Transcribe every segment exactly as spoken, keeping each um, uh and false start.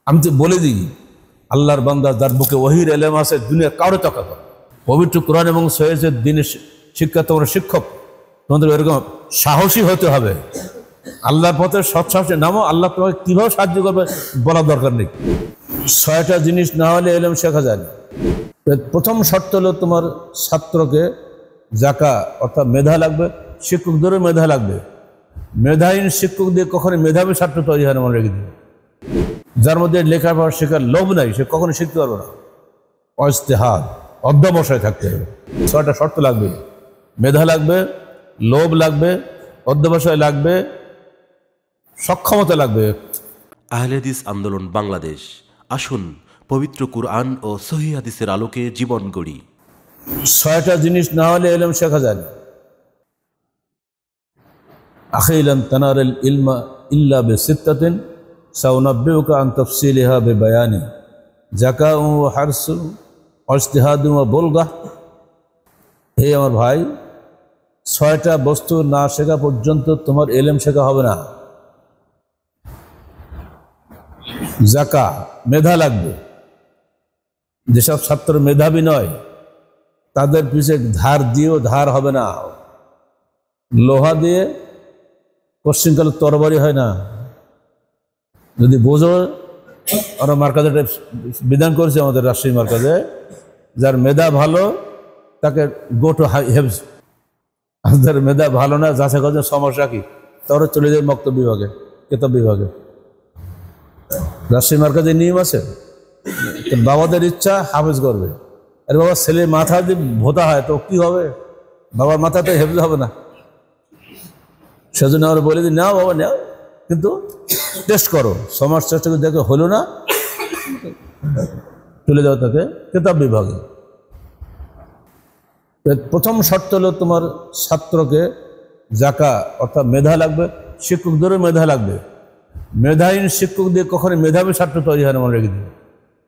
আমি তো বলে দিই, আল্লাহর বান্দা যার বুকে ওহীর এলেম আছে, দুনিয়া কারো টাকা করে পবিত্র কোরআন এবং সহিহ দ্বীনের শিক্ষা, তোমরা শিক্ষক, তোমাদের এরকম সাহসী হতে হবে। আল্লাহর পথে সৎ সাহসে নামো, আল্লাহ তোমাকে কীভাবে সাহায্য করবে বলার দরকার নেই। ছয়টা জিনিস না হলে এলেম শেখা যায় না। প্রথম শর্ত হলো তোমার ছাত্রকে জাকা অর্থাৎ মেধা লাগবে, শিক্ষকদেরও মেধা লাগবে। মেধাহীন শিক্ষক দিয়ে কখনো মেধাবী ছাত্র তৈরি হয় না, মনে রেখে দিবে। যার মধ্যে লেখাপড়া শেখার লোভ নাই, সে কখনো শিখতে পারবে না। অইজতিহাদ, অধ্যবসায় থাকতে হবে। ছয়টা শর্ত লাগবে: মেধা লাগবে, লোভ লাগবে, অধ্যবসায় লাগবে, সক্ষমতা লাগবে। আহলে হাদিস আন্দোলন বাংলাদেশ, আসুন পবিত্র কুরআন ও সহিহ হাদিসের আলোকে জীবন গড়ি। ছয়টা জিনিস না হলে এলেম শেখা যায় না। আখি লান তানারুল ইলমা ইল্লা বিসিত্তাতিন সাউনাব্বিউকা আন তাফসিলিহা বিবায়ানি যাকাউ ওয়া হারসু ওয়া ইজতিহাদু ওয়া বুলগাহ। হে আমার ভাই, ছয়টা বস্তু না শেখা পর্যন্ত তোমার এলেম শেখা হবে না। জাকা, মেধা লাগবে। যেসব ছাত্র মেধাবী নয় তাদের পিছে ধার দিয়েও ধার হবে না। লোহা দিয়ে পশ্চিমকালে তরবারি হয় না। যদি বোঝো, আমরা মার্কাজে বিধান করেছি আমাদের রাজশাহী মার্কাজে, যার মেধা ভালো তাকে গো টু হেভস, আর যার মেধা ভালো না, যাচাই করছে সমস্যা কি, তারা চলে যায় মক্তব বিভাগে, কেতাব বিভাগে। রাজশাহী মার্কাজে নিয়ম আছে, বাবাদের ইচ্ছা হাফেজ করবে। আর বাবা ছেলে মাথা যদি ভোতা হয় তো কি হবে? বাবার মাথাতে হেফজ হবে না। সেজন্য আমরা বলে দিই, নাও বাবা নাও, কিন্তু টেস্ট করো, সমাজ চেষ্টা করে দেখে হলো না, চলে যাও তাকে কেতাব বিভাগে। প্রথম শর্ত হলো তোমার ছাত্রকে জাকা অর্থাৎ মেধা লাগবে, শিক্ষকদেরও মেধা লাগবে। মেধাহীন শিক্ষক দিয়ে কখনো মেধাবী ছাত্র তৈরি হয় না, মনে রেখে দিবে।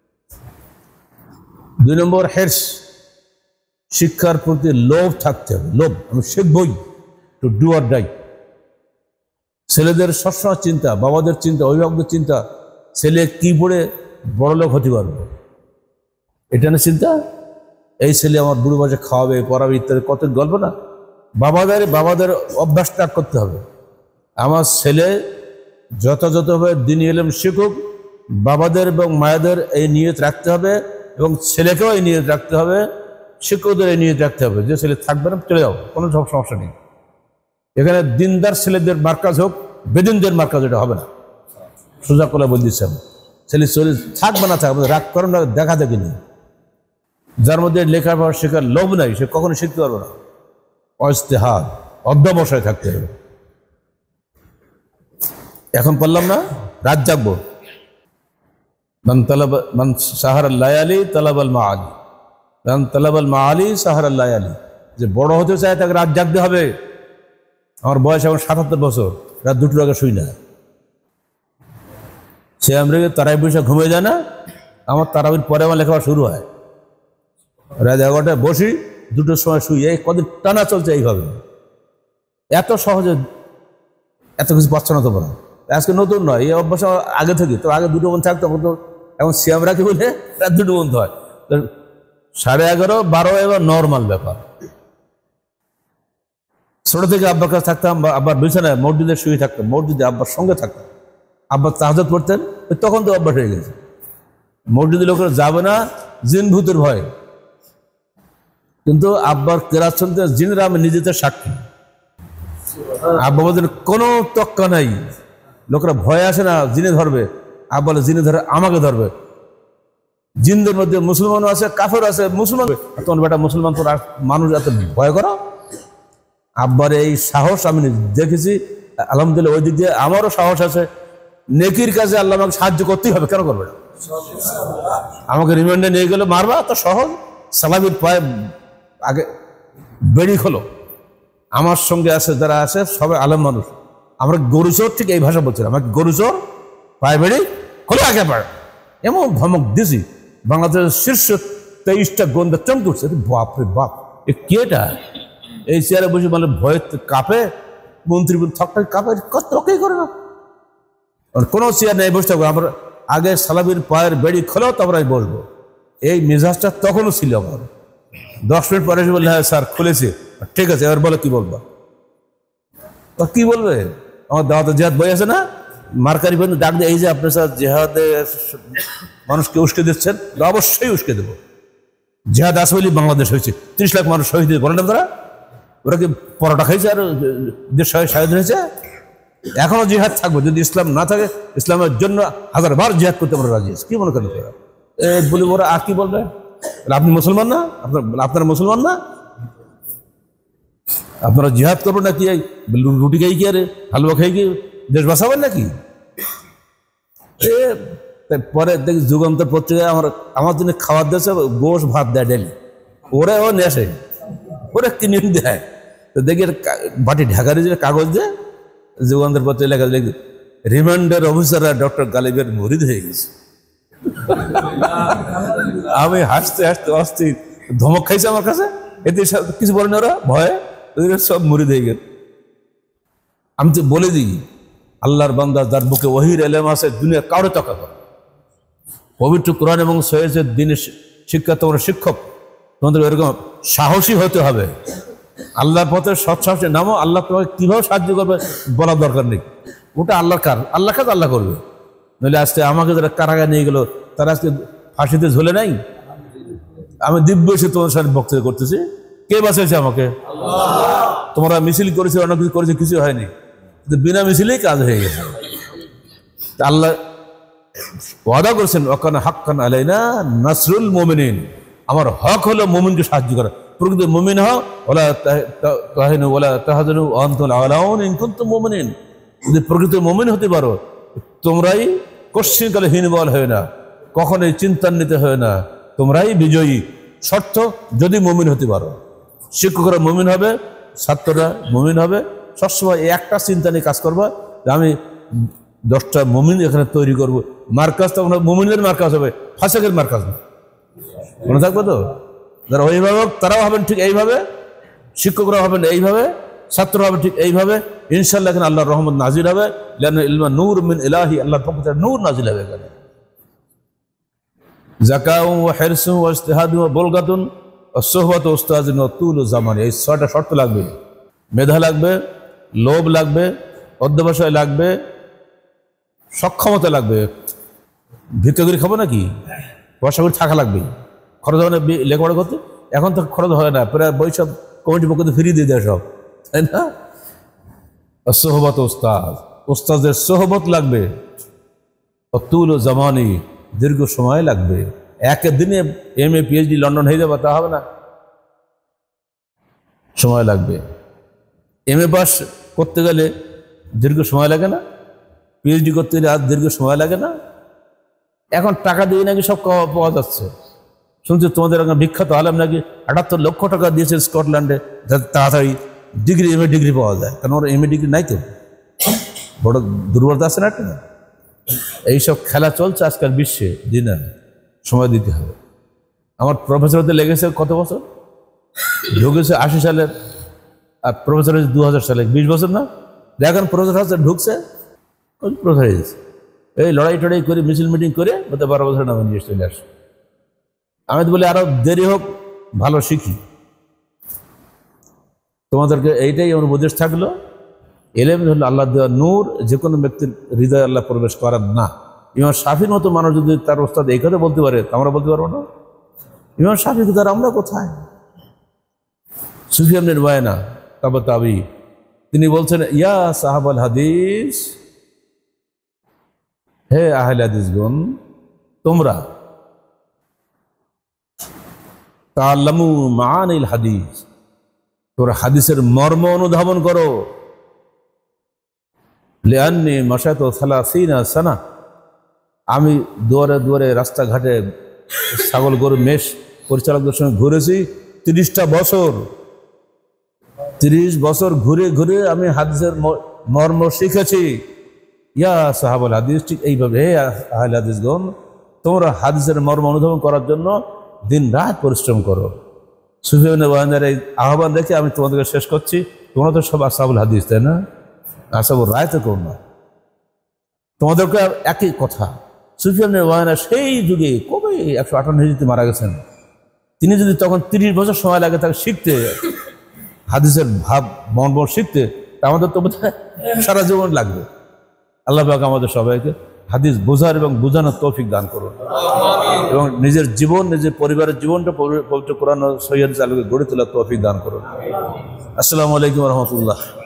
দুই নম্বর হের্স, শিক্ষার প্রতি লোভ থাকতে হবে। লোভ, আমি শিখবই, টু ডু অর ডাই। ছেলেদের সবসময় চিন্তা, বাবাদের চিন্তা, অভিভাবকদের চিন্তা, ছেলে কি পড়ে বড়লোক হতে পারবে, এটা না চিন্তা। এই ছেলে আমার বুড়ো বয়সে খাওয়াবে, পড়াবে, ইত্যাদি কত গল্প না। বাবাদের বাবাদের অভ্যাস ত্যাগ করতে হবে। আমার ছেলে যথাযথভাবে দ্বীনি ইলম শিখুক, বাবাদের এবং মায়েদের এই নিয়ত রাখতে হবে, এবং ছেলেকেও এই নিয়ত রাখতে হবে, শিক্ষকদের এই নিয়ত রাখতে হবে যে ছেলে থাকবে না, চলে যাও, কোনো সব সমস্যা নেই। এখানে দিনদার ছেলেদের মার্কাজ হোক, বেদিনদের মার্কাজ, এটা হবে না। সোজা করে বলে দিচ্ছে, ছেলে চলে থাকবে না, থাকবে, রাগ করেন না, দেখা দেখি নেই। যার মধ্যে লেখাপড়া শেখার লোভ নাই, সে কখনো শিখতে পারবে না। অইজতিহাদ, অধ্যবসায় থাকতে হবে। এখন বললাম না, রাত জাগবো। মান তালাব মান সাহারাল লায়ালি তালাবাল মাআলি, মান তালাবাল মাআলি সাহারাল লায়ালি। যে বড় হতে চায় তাকে রাত জাগতে হবে। আমার বয়স এখন সাতাত্তর বছর, রাত দুটোর আগে শুই না। সে আমরা তারাই বসে ঘুমিয়ে যায় না, আমার তারাবির পরে আমার লেখাপড়া শুরু হয়। রাত এগারোটায় বসি, দুটোর সময় শুই। এই কদিন টানা চলছে এইভাবে। এত সহজে এত কিছু পাচ্ছ না তোমরা। আজকে নতুন নয়, এই অভ্যাস আগে থেকে। তো আগে দুটো বন্ধ থাকতো, তো এখন সিয়াম রাখি বলে রাত দুটো বন্ধ হয়। সাড়ে এগারো বারো এবার নর্মাল ব্যাপার। ছোট থেকে আব্বার কাছে থাকতাম, আব্বার বিছানায় মসজিদে শুয়ে থাকতাম, মসজিদে আব্বার সঙ্গে থাকতাম। আব্বার তাহাজ্জুদ পড়তেন, তখন তো অভ্যাস হয়ে গেছে। মসজিদে লোকেরা যাবে না জিন ভূতের ভয়, কিন্তু আব্বার কেরাত শুনতে জিনেরা আমি নিজেদের সাক্ষী। আব্বা বলতেন কোনো তক্কা নাই, লোকেরা ভয় আসে না, জিনে ধরবে। আব্বা বলে জিনে ধরে আমাকে ধরবে। জিনদের মধ্যে মুসলমানও আছে, কাফের আছে, মুসলমান। তোমার বেটা মুসলমান, তোর মানুষ এত ভয় করো? আব্বার এই সাহস আমি দেখেছি, আলহামদুলিল্লাহ। ওই দিক দিয়ে আমারও সাহস আছে। নেকির কাজে আল্লাহ আমাকে সাহায্য করতেই হবে, কেন করবে না? আমাকে রিমান্ডে নিয়ে গেলে মারবা তো সহজ, সালামির পায়ে আগে বেড়ি খোলো। আমার সঙ্গে আছে যারা আছে সবাই আলেম মানুষ। আমরা গরুচোর ঠিক এই ভাষা বলছিলাম, আমাকে গরুচোর পায়ে বেড়ি খোলো আগে পারে, এমন ধমক দিছি। বাংলাদেশের শীর্ষ তেইশটা গোয়েন্দা চমকে উঠছে, বাপ রে বাপ, এ কেটা? এই চেয়ারে বসে মানে ভয়ে কাঁপে, মন্ত্রী থকটা কাঁপে, কতকেই করে না। কোনো চেয়ার নেই, বসে থাকবো। আমরা আগে সালাবির পায়ের বেড়ি খোলো, তারপর আমি বসবো। এই মেজাজটা তখনও ছিল আমার। দশ মিনিট পরে এসে বললে, হ্যাঁ স্যার খুলেছে, ঠিক আছে, এবার বলো কি বলবা। কি বলবে? আমার দাওয়াতে জিহাদ বই আছে না, মার্কারি বন্ধু ডাক দিয়ে, এই যে আপনার স্যার জেহাদে মানুষকে উস্কে দিচ্ছেন, অবশ্যই উস্কে দেবো। জেহাদ আছে বলি বাংলাদেশ হয়েছে, ত্রিশ লাখ মানুষ শহীদ বলেন তারা। ওরা কি পরোটা খাইছে আর দেশ শহীদ হয়েছে? এখনো জিহাদ থাকবে, যদি ইসলাম না থাকে ইসলামের জন্য হাজার বার জিহাদ করতে আমরা রাজি আছি। কি মনে করেন তোরা? বলি ওরা আর কি বলবে? আপনি মুসলমান না? আপনার আপনারা মুসলমান না? আপনারা জিহাদ করবেন নাকি রুটি খাই কি আর হালুয়া খাই কি দেশ বাঁচাবেন নাকি? পরে দেখি যুগান্তর পত্রিকায় আমার আমার জন্য খাবার দিয়েছে, গোশ ভাত দেয় ডেলি। ওরা ও নেশে, ওরা কিনে দেয়। তো দেখি বাটি ঢাকার যে কাগজ দিয়ে যুগান্তর পত্রিকা লেখা, দেখি রিমান্ডার অফিসাররা ডক্টর গালিবের মুরিদ হয়ে গেছে। আমি হাসতে হাসতে অস্থির, ধমক খাইছে আমার কাছে। এতে কিছু বলেন ওরা, ভয়ে সব মুরিদ হয়ে গেল। আমি তো বলে দিই, আল্লাহর বান্দা যার বুকে ওহির এলেম আছে, দুনিয়া কারো টাকা করে। পবিত্র কোরআন এবং সহিহের দিনের শিক্ষা তোমরা শিক্ষক, তোমাদের এরকম সাহসী হতে হবে। আল্লাহর পথে সৎ সাহসী নামো, আল্লাহ তোমাকে কিভাবে সাহায্য করবে বলার দরকার নেই। ওটা আল্লাহর কাজ, আল্লাহ কাজ আল্লাহ করবে। নইলে আজকে আমাকে যারা কারাগারে নিয়ে গেল, তারা আজকে ফাঁসিতে ঝোলে নাই। আমি দিব্য এসে তোমার সাথে বক্তব্য করতেছি, কে বাঁচাইছে আমাকে? তোমরা মিছিল করেছে, অনেক কিছু করেছে, কিছু হয়নি, বিনা মিছিলেই কাজ হয়ে গেছে। আল্লাহ ওয়াদা করেছেন, ওয়াকানা হাক্কান আলাইনা নাসরুল মুমিনিন, আমার হক হলো মুমিনকে সাহায্য করা। প্রকৃত মুমিন হও, ওয়ালা তাহিনু ওয়ালা তাহজানু ওয়া আনতুল আলাউন ইন কুনতুম মুমিনিন। যদি প্রকৃত মুমিন হতে পারো, তোমরাই কোশ্চিনকালে হীনবল হয় না, কখনোই চিন্তান্বিত হয় না, তোমরাই বিজয়ী। শর্ত যদি মুমিন হতে পারো। শিক্ষকরা মুমিন হবে, ছাত্ররা মুমিন হবে। সবসময় একটা চিন্তা নিয়ে কাজ করবা, আমি দশটা মুমিন এখানে তৈরি করবো। মার্কাজ তখন মুমিনের মার্কাজ হবে, ফাসেকের মার্কাজ না। মনে থাকবে তো? যারা অভিভাবক তারাও হবেন ঠিক এইভাবে, শিক্ষকরা হবেন এইভাবে, ছাত্র হবে ঠিক এইভাবে। ইনশাল্লাহ এখানে আল্লাহর রহমত নাজিল হবে। ইলমা নূর মিন ইলাহি, আল্লাহর পক্ষ থেকে নূর নাজিল হবে এখানে। যাকাউ ওয়া হিরসু ওয়া ইজতিহাদু ওয়া বুলগাতুন ওয়া সুহবাত ওয়া উস্তাযিন ওয়া তুলু জামানি, এই ছয়টা শর্ত লাগবে। মেধা লাগবে, লোভ লাগবে, অধ্যবসায় লাগবে, সক্ষমতা লাগবে। ভিক্ষা করে খাবো নাকি? পয়সা করে থাকা লাগবে, খরচ হবে না লেখাপড়া করতে। এখন তো খরচ হয় না, প্রায় বই সব কমিটির পক্ষ থেকে ফিরিয়ে দিয়ে দেয় সব, তাই না? সোহবত ওস্তাদ, ওস্তাদের সোহবত লাগবে। অতুল জামানি, দীর্ঘ সময় লাগবে। একদিনে এম এ পিএইচডি লন্ডন হয়ে যাবে তা হবে না, সময় লাগবে। এম এ পাস করতে গেলে দীর্ঘ সময় লাগে না? পিএইচডি করতে গেলে আর দীর্ঘ সময় লাগে না? এখন টাকা দিয়ে নাকি সব পাওয়া যাচ্ছে। শুনছি তোমাদের বিখ্যাত আলেম নাকি আটাত্তর লক্ষ টাকা দিয়েছে স্কটল্যান্ডে, যাতে তাড়াতাড়ি ডিগ্রি এম এ ডিগ্রি পাওয়া যায়। কারণ ওরা এম এ ডিগ্রি নাই তো, বড় দুর্বলতা আছে না একটা। এইসব খেলা চলছে আজকাল বিশ্বে, দিনে সময় দিতে হবে। আমার প্রফেসর হতে লেগেছে কত বছর? ঢুকেছে আশি সালের, আর প্রফেসর হয়েছে দু হাজার সালে, বিশ বছর না? এখন প্রফেসর হচ্ছে ঢুকছে, প্রফেসর হয়ে গেছে। এই লড়াই টড়াই করে মিছিল মিটিং করে বলতে বারো বছর নামে নিয়ে চলে আসে। আমি তো বলি আরো দেরি হোক, ভালো শিখি। তোমাদেরকে এইটাই আমার উপদেশ থাকলো, এলেম হলো আল্লাহ দেওয়া নূর, যে কোনো ব্যক্তির হৃদয়ে আল্লাহ প্রবেশ করার না। ইমাম শাফির মতো মানুষ যদি তার ওস্তাদ এই কথা বলতে পারে, আমরা বলতে পারবো না? ইমাম শাফি তার আমরা কোথায়? সুফিয়ান বিন ওয়াইনা তাবা তাবি, তিনি বলছেন, ইয়া সাহাবাল হাদিস, হে আহলে হাদিসগণ, তোমরা তাআল্লামু মাআনিল হাদিস, তোমরা হাদিসের মর্ম অনুধাবন করো। লিআন্নি মাশাতু সালাসিনা সানা, আমি দুয়ারে দুয়ারে রাস্তাঘাটে ছাগল গরু মেষ পরিচালকদের সঙ্গে ঘুরেছি তিরিশটা বছর। তিরিশ বছর ঘুরে ঘুরে আমি হাদিসের মর্ম শিখেছি। ইয়া সাহাবাল হাদিস, ঠিক এইভাবে হে আহলে হাদিসগণ, তোমরা হাদিসের মর্ম অনুধাবন করার জন্য দিন রাত পরিশ্রম করো। সুফিয়ান বিন ওয়াইনার এই আহ্বান দেখে আমি তোমাদেরকে শেষ করছি। তোমরা তো সব আসহাবুল হাদিস, তাই না? আসহাবুর রায় তো করো না। তোমাদেরকে একই কথা, সুফিয়ান ইবনে উয়াইনা সেই যুগে কবে একশো আটান্ন হিজরিতে মারা গেছেন। তিনি যদি তখন তিরিশ বছর সময় লাগে তাকে শিখতে, হাদিসের ভাব মর্ম শিখতে, আমাদের তো বোধহয় সারা জীবন লাগবে। আল্লাহ পাক আমাদের সবাইকে হাদিস বোঝার এবং বোঝানোর তৌফিক দান করুন এবং নিজের জীবন, নিজের পরিবারের জীবনটা পবিত্র কোরআন ও সহিহ হাদিসের আলোকে গড়ে তোলার তৌফিক দান করুন। আসসালামু আলাইকুম ওয়া রাহমাতুল্লাহ।